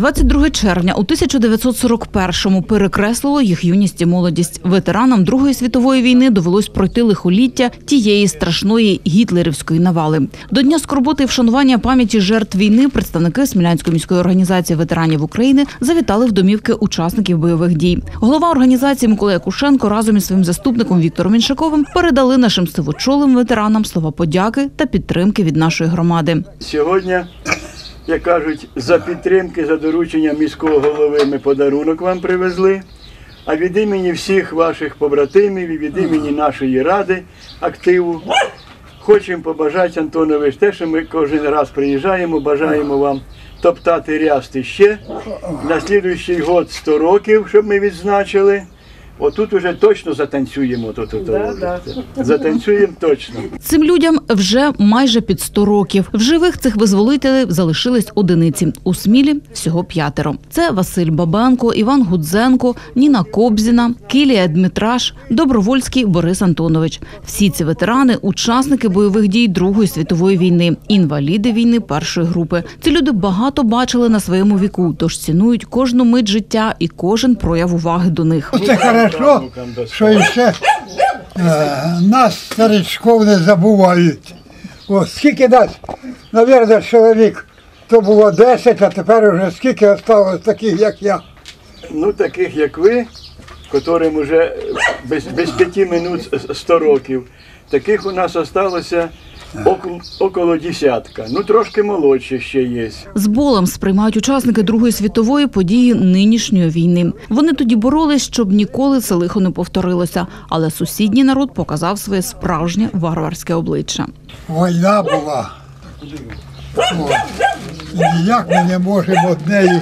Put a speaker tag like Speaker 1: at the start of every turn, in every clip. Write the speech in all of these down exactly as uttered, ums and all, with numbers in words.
Speaker 1: двадцять друге червня у тисяча дев'ятсот сорок першому перекреслило їх юність і молодість. Ветеранам Другої світової війни довелось пройти лихоліття тієї страшної гітлерівської навали. До Дня скорботи і вшанування пам'яті жертв війни представники Смілянської міської організації ветеранів України завітали в домівки учасників бойових дій. Голова організації Микола Якушенко разом із своїм заступником Віктором Іншаковим передали нашим сивочолим ветеранам слова подяки та підтримки від нашої громади.
Speaker 2: Сьогодні, як кажуть, за підтримки, за доручення міського голови ми подарунок вам привезли, а від імені всіх ваших побратимів і від імені нашої ради активу хочемо побажати, Антонович, те, що ми кожен раз приїжджаємо, бажаємо вам топтати рясти ще, на слідуючий год сто років, щоб ми відзначили. Отут уже точно затанцюємо. Тут, тут,
Speaker 3: да, да.
Speaker 2: Затанцюємо точно.
Speaker 1: Цим людям вже майже під сто років. В живих цих визволителів залишились одиниці. У Смілі всього п'ятеро. Це Василь Бабенко, Іван Гудзенко, Ніна Кобзіна, Кілія Дмитраш, Добровольський Борис Антонович. Всі ці ветерани – учасники бойових дій Другої світової війни, інваліди війни першої групи. Ці люди багато бачили на своєму віку, тож цінують кожну мить життя і кожен прояв уваги до них.
Speaker 4: Це хорошо, що ще е, нас, старичков, не забувають. О, скільки нас, мабуть, чоловік, то було десять, а тепер вже скільки залишилось таких, як я.
Speaker 2: Ну, таких, як ви, котрим вже без, без п'яти минут сто років, таких у нас залишилося около, около десятка. Ну, трошки молодші ще є.
Speaker 1: З болем сприймають учасники Другої світової події нинішньої війни. Вони тоді боролись, щоб ніколи це лихо не повторилося. Але сусідній народ показав своє справжнє варварське обличчя.
Speaker 4: Війна була. О, і ніяк ми не можемо від неї,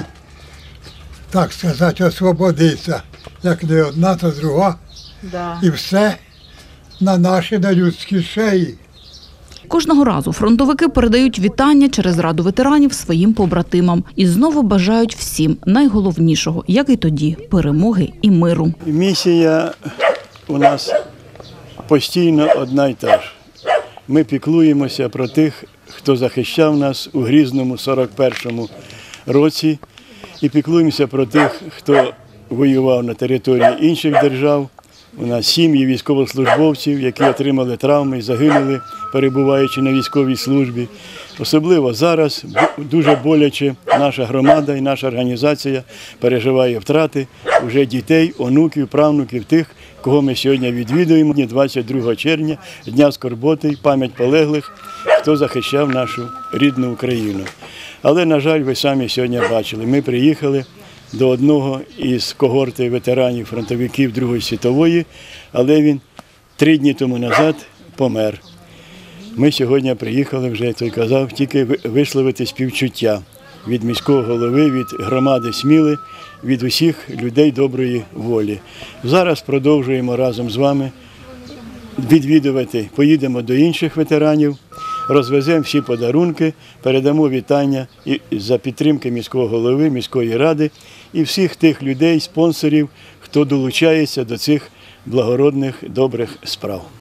Speaker 4: так сказати, освободитися. Як не одна, то друга.
Speaker 3: Да.
Speaker 4: І все на наші, на людські шиї.
Speaker 1: Кожного разу фронтовики передають вітання через Раду ветеранів своїм побратимам. І знову бажають всім найголовнішого, як і тоді, перемоги і миру.
Speaker 2: Місія у нас постійно одна й та ж. Ми піклуємося про тих, хто захищав нас у Грізному сорок першому році, і піклуємося про тих, хто воював на території інших держав. У нас сім'ї військовослужбовців, які отримали травми і загинули, перебуваючи на військовій службі. Особливо зараз дуже боляче наша громада і наша організація переживає втрати вже дітей, онуків, правнуків тих, кого ми сьогодні відвідуємо двадцять другого червня, Дня скорботи, пам'ять полеглих, хто захищав нашу рідну Україну. Але, на жаль, ви самі сьогодні бачили, ми приїхали до одного із когорти ветеранів-фронтовиків Другої світової, але він три дні тому назад помер. Ми сьогодні приїхали, вже той казав, тільки висловити співчуття від міського голови, від громади Сміли, від усіх людей доброї волі. Зараз продовжуємо разом з вами відвідувати, поїдемо до інших ветеранів, розвеземо всі подарунки, передамо вітання і за підтримки міського голови, міської ради і всіх тих людей, спонсорів, хто долучається до цих благородних, добрих справ.